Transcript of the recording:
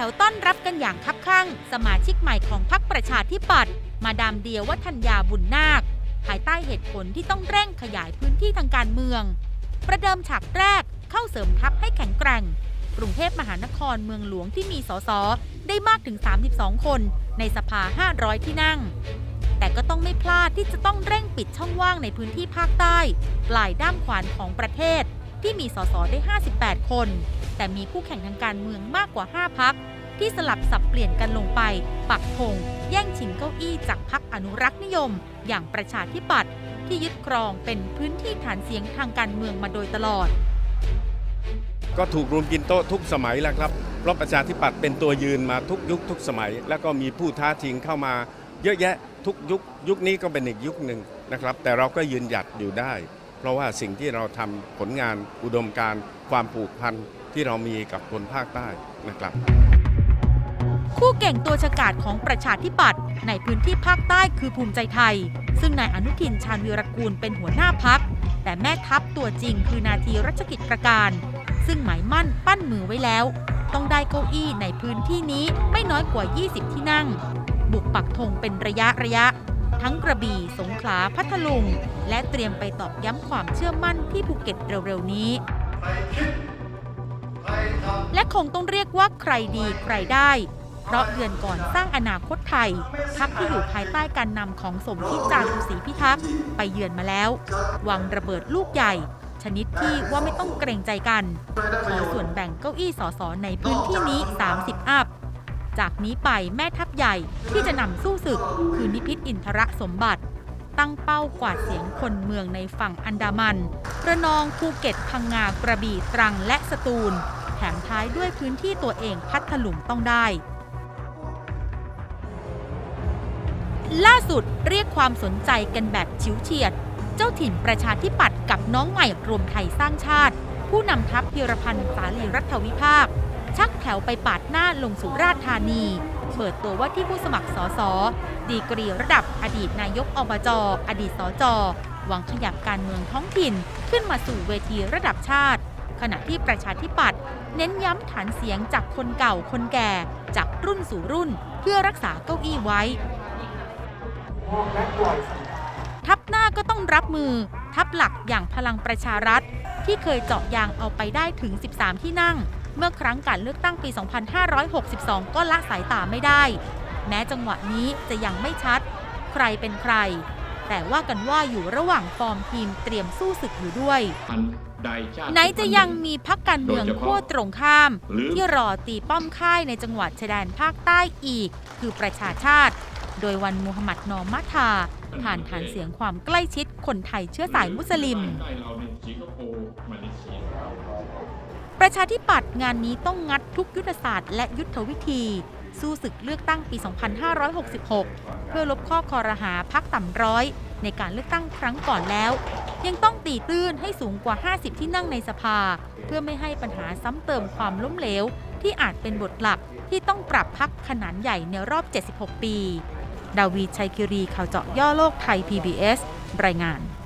วต้อนรับกันอย่างคับคั่งสมาชิกใหม่ของพรรคประชาธิปัตย์มาดามเดียวัฒนยาบุญนาคภายใต้เหตุผลที่ต้องเร่งขยายพื้นที่ทางการเมืองประเดิมฉากแรกเข้าเสริมทัพให้แข็งแกร่งกรุงเทพมหานครเมืองหลวงที่มีสสได้มากถึง32คนในสภา500ที่นั่งแต่ก็ต้องไม่พลาดที่จะต้องเร่งปิดช่องว่างในพื้นที่ภาคใต้ปลายด้ามขวานของประเทศที่มีสสได้58คนแต่มีคู่แข่งทางการเมืองมากกว่า5พรรคที่สลับสับเปลี่ยนกันลงไปปักธงแย่งชิงเก้าอี้จากพรรคอนุรักษ์นิยมอย่างประชาธิปัตย์ที่ยึดครองเป็นพื้นที่ฐานเสียงทางการเมืองมาโดยตลอดก็ถูกรุมกินโต๊ะทุกสมัยแล้วครับเพราะประชาธิปัตย์เป็นตัวยืนมาทุกยุคทุกสมัยแล้วก็มีผู้ท้าชิงเข้ามาเยอะแยะทุกยุคนี้ก็เป็นอีกยุคหนึ่งนะครับแต่เราก็ยืนหยัดอยู่ได้เพราะว่าสิ่งที่เราทำผลงานอุดมการณ์ความผูกพันที่เรามีกับคนภาคใต้นะครับคู่เก่งตัวฉกาจของประชาธิปัตย์ในพื้นที่ภาคใต้คือภูมิใจไทยซึ่งนายอนุทินชาญวีรกูลเป็นหัวหน้าพรรคแต่แม่ทัพตัวจริงคือนาทีรัชกิจประการซึ่งหมายมั่นปั้นมือไว้แล้วต้องได้เก้าอี้ในพื้นที่นี้ไม่น้อยกว่า20ที่นั่งบุกปักธงเป็นระยะทั้งกระบี่สงขลาพัทลุงและเตรียมไปตอกย้ำความเชื่อมั่นที่ภูเก็ตเร็วๆนี้และคงต้องเรียกว่าใครดีใครได้เพราะเดือนก่อนสร้างอนาคตไทยพรรคที่อยู่ภายใต้การนำของสมคิดจารุศรีพิทักษ์ไปเยือนมาแล้ววางระเบิดลูกใหญ่ชนิดที่ว่าไม่ต้องเกรงใจกันขอส่วนแบ่งเก้าอี้สสในพื้นที่นี้30อัพจากนี้ไปแม่ทัพใหญ่ที่จะนำสู้ศึกคือนิพิษอินทรสมบัติตั้งเป้ากวาดเสียงคนเมืองในฝั่งอันดามันระนองภูเก็ตพังงากระบี่ตรังและสตูลแถมท้ายด้วยพื้นที่ตัวเองพัทลุงต้องได้ล่าสุดเรียกความสนใจกันแบบฉิวเฉียดเจ้าถิ่นประชาธิปัตย์กับน้องใหม่รวมไทยสร้างชาติผู้นำทัพพีรพันธ์สาลีรัฐวิภาคชักแถวไปปาดหน้าลงสุราษฎร์ธานีเปิดตัวว่าที่ผู้สมัครสสดีกรีระดับอดีตนายกอบจอดีตสจหวังขยับการเมืองท้องถิ่นขึ้นมาสู่เวทีระดับชาติขณะที่ประชาธิปัตย์เน้นย้ำฐานเสียงจากคนเก่าคนแก่จากรุ่นสู่รุ่นเพื่อรักษาเก้าอี้ไว้ทัพหน้าก็ต้องรับมือทัพหลักอย่างพลังประชารัฐที่เคยเจาะยางเอาไปได้ถึง13ที่นั่งเมื่อครั้งการเลือกตั้งปี 2562 ก็ละสายตาไม่ได้แม้จังหวะนี้จะยังไม่ชัดใครเป็นใครแต่ว่ากันว่าอยู่ระหว่างฟอร์มทีมเตรียมสู้ศึกอยู่ด้วยไหนจะยังมีพรรคการเมืองขั้วตรงข้ามที่รอตีป้อมค่ายในจังหวัดชายแดนภาคใต้อีกคือประชาชาติโดยวันมูฮัมหมัดนอมัทาผ่านฐานเสียงความใกล้ชิดคนไทยเชื้อสายมุสลิมประชาธิปัตย์งานนี้ต้องงัดทุกยุทธศาสตร์และยุทธวิธีสู้ศึกเลือกตั้งปี 2566 เพื่อลบข้อคอรหาพรรคต่ำร้อยในการเลือกตั้งครั้งก่อนแล้วยังต้องตีตื้นให้สูงกว่า50ที่นั่งในสภาเพื่อไม่ให้ปัญหาซ้ำเติมความล้มเหลวที่อาจเป็นบทหลักที่ต้องปรับพรรคขนาดใหญ่ในรอบ76 ปีดาวี ชัยคิรีข่าวเจาะย่อโลกไทย PBS รายงาน